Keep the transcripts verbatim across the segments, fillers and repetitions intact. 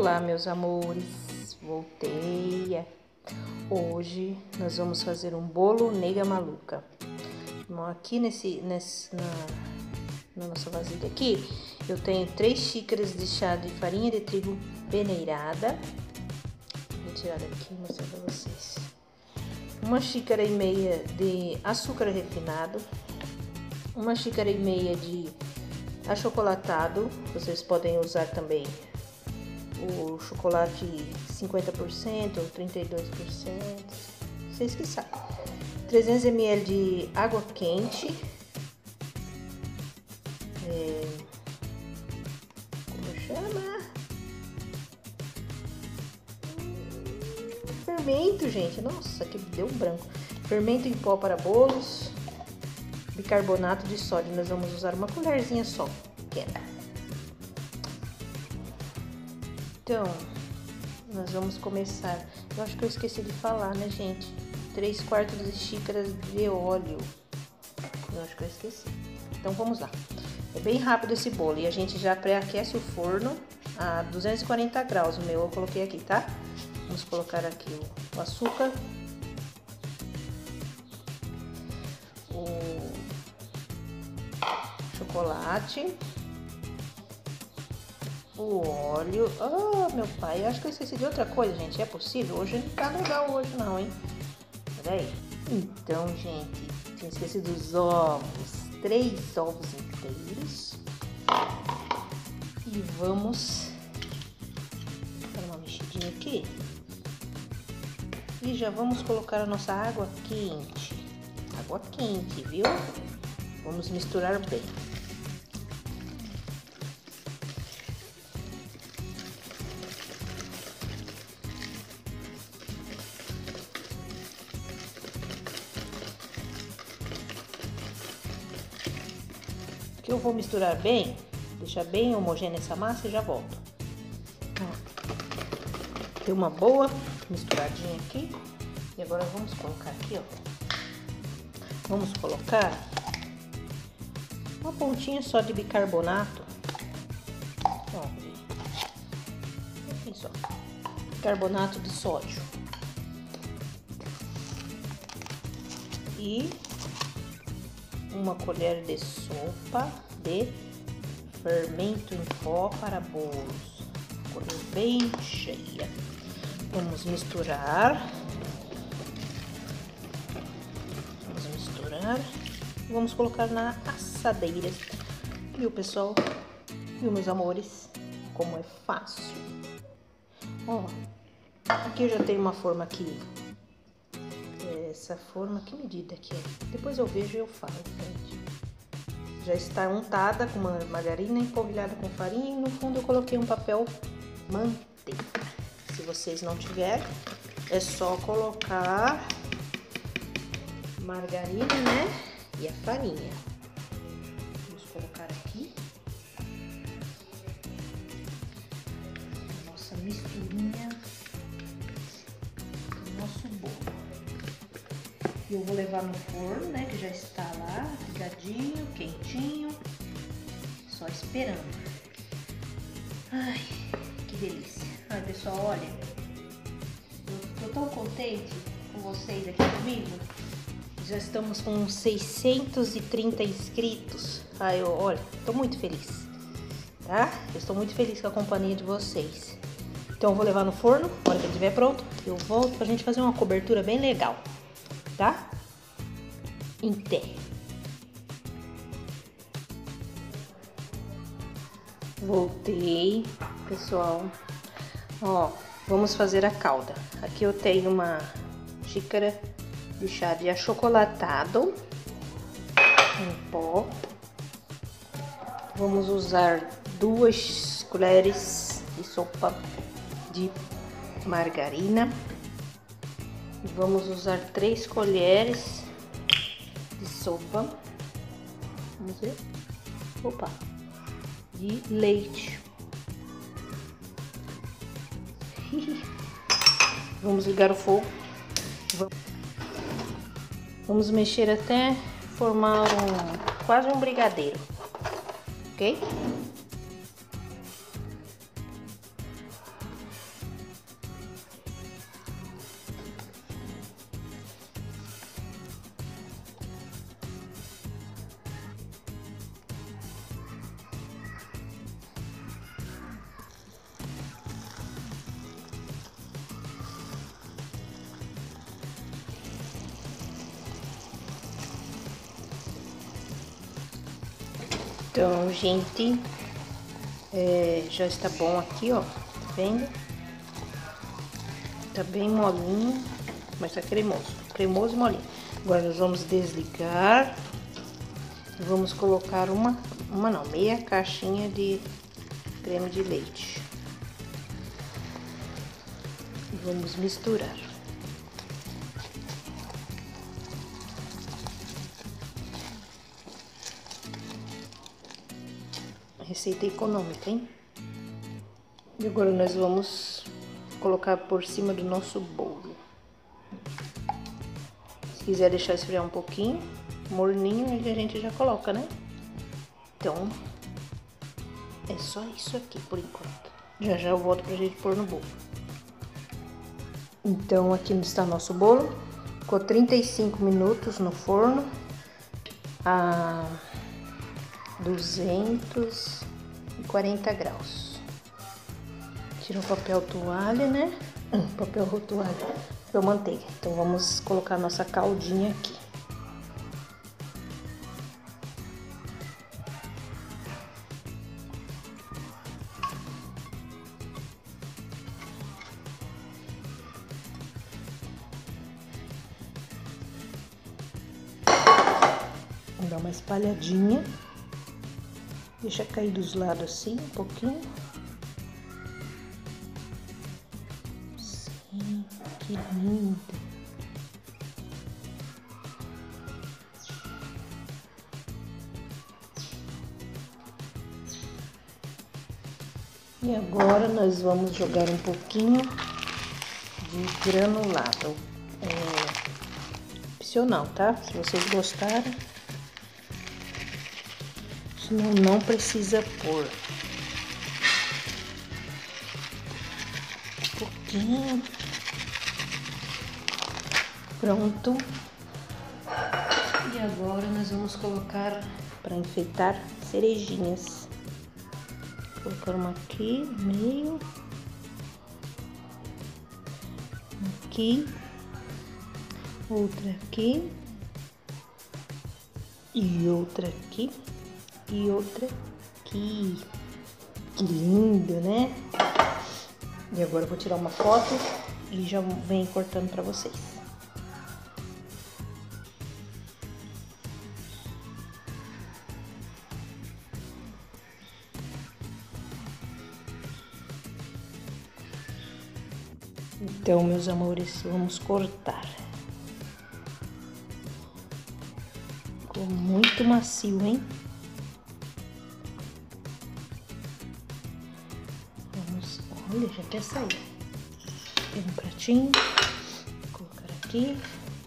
Olá, meus amores, voltei. Hoje nós vamos fazer um bolo nega maluca. Bom, aqui nesse, nesse na, na nossa vasilha aqui, eu tenho três xícaras de chá de farinha de trigo peneirada. Vou tirar daqui e mostrar para vocês. Uma xícara e meia de açúcar refinado, uma xícara e meia de achocolatado. Vocês podem usar também o chocolate cinquenta por cento ou trinta e dois por cento, vocês que sabem. trezentos mililitros de água quente, é, como chama? Fermento, gente, nossa, que deu branco. Fermento em pó para bolos, bicarbonato de sódio. Nós vamos usar uma colherzinha só, pequena. Então, nós vamos começar. Eu acho que eu esqueci de falar, né, gente? três quartos de xícaras de óleo. Eu acho que eu esqueci. Então, vamos lá. É bem rápido esse bolo. E a gente já pré-aquece o forno a duzentos e quarenta graus. O meu eu coloquei aqui, tá? Vamos colocar aqui o açúcar. O chocolate. O óleo. Ah, meu pai, eu acho que eu esqueci de outra coisa, gente. É possível? Hoje não tá legal hoje não, hein? Peraí. Então, gente, tinha esquecido os ovos. Três ovos inteiros. E vamos dar uma mexidinha aqui. E já vamos colocar a nossa água quente. Água quente, viu? Vamos misturar bem. Que eu vou misturar bem, deixar bem homogênea essa massa e já volto. Ó, deu uma boa misturadinha aqui. E agora vamos colocar aqui, ó. Vamos colocar uma pontinha só de bicarbonato. Ó, aqui só. Bicarbonato de sódio. E uma colher de sopa de fermento em pó para bolos. Colher bem cheia. Vamos misturar. Vamos misturar. E vamos colocar na assadeira. Viu, pessoal? Viu, meus amores? Como é fácil. Ó, aqui eu já tenho uma forma aqui. Essa forma, que medida que é? Depois eu vejo e eu falo, gente. Já está untada com uma margarina, empolvilhada com farinha e no fundo eu coloquei um papel manteiga. Se vocês não tiverem, é só colocar margarina, né? E a farinha. Vamos colocar aqui. Nossa misturinha do nosso bolo. E eu vou levar no forno, né, que já está lá, ligadinho, quentinho, só esperando. Ai, que delícia. Ai, pessoal, olha, eu tô tão contente com vocês aqui comigo. Já estamos com seiscentos e trinta inscritos. Ai, eu, olha, tô muito feliz, tá? Eu estou muito feliz com a companhia de vocês. Então eu vou levar no forno, na hora que ele estiver pronto, eu volto pra gente fazer uma cobertura bem legal. Tá? Em pé. Voltei, pessoal. Ó, vamos fazer a calda. Aqui eu tenho uma xícara de chá de achocolatado em pó. Vamos usar duas colheres de sopa de margarina. Vamos usar três colheres de sopa. Vamos ver. Opa! De leite. Vamos ligar o fogo. Vamos mexer até formar um, quase um brigadeiro. Ok? Então, gente, é, já está bom aqui, ó, tá vendo? Tá bem molinho, mas tá cremoso, cremoso e molinho. Agora nós vamos desligar e vamos colocar uma, uma não, meia caixinha de creme de leite. E vamos misturar. Receita econômica, hein? E agora nós vamos colocar por cima do nosso bolo. Se quiser deixar esfriar um pouquinho, morninho, aí a gente já coloca, né? Então, é só isso aqui por enquanto. Já já eu volto pra gente pôr no bolo. Então, aqui está nosso bolo. Ficou trinta e cinco minutos no forno. A duzentos e quarenta graus. Tira o papel toalha, né? Hum, papel toalha, papel manteiga. Então vamos colocar nossa caldinha aqui. Vou dar uma espalhadinha. Deixa cair dos lados assim, um pouquinho. Sim, que lindo. E agora nós vamos jogar um pouquinho de granulado. É opcional, tá? Se vocês gostarem. Senão não precisa pôr. Um pouquinho. Pronto. E agora nós vamos colocar para enfeitar cerejinhas. Vou colocar uma aqui no meio. Aqui. Outra aqui. E outra aqui. E outra aqui. Que lindo, né? E agora eu vou tirar uma foto e já venho cortando para vocês. Então, meus amores, vamos cortar. Ficou muito macio, hein? Vamos, olha, já até saiu. Tem um pratinho, vou colocar aqui.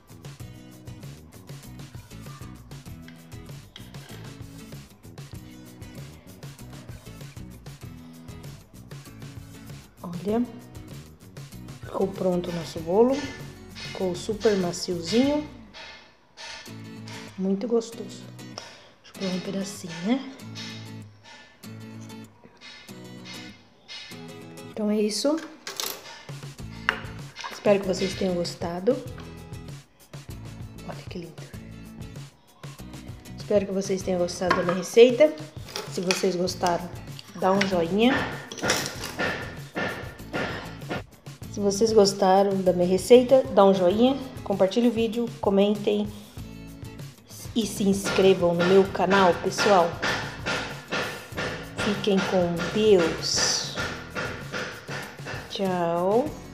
Olha, ficou pronto o nosso bolo. Ficou super maciozinho. Muito gostoso. Deixa eu pôr um pedacinho, né? Então é isso. Espero que vocês tenham gostado. Olha que lindo. Espero que vocês tenham gostado da minha receita. Se vocês gostaram, dá um joinha. Se vocês gostaram da minha receita, dá um joinha, compartilhe o vídeo, comentem e se inscrevam no meu canal, pessoal. Fiquem com Deus. Tchau.